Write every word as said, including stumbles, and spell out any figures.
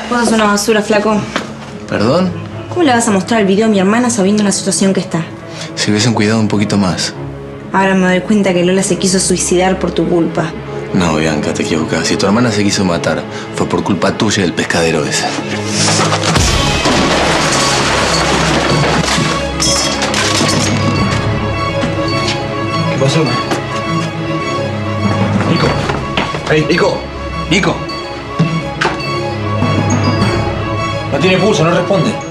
Vos sos una basura, flaco. ¿Perdón? ¿Cómo le vas a mostrar el video a mi hermana sabiendo la situación que está? Si hubiesen cuidado un poquito más. Ahora me doy cuenta que Lola se quiso suicidar por tu culpa. No, Bianca, te equivocas. Si tu hermana se quiso matar, fue por culpa tuya y del pescadero ese. ¿Qué pasó? Nico. Hey, Nico. Nico. No tiene pulso, no responde.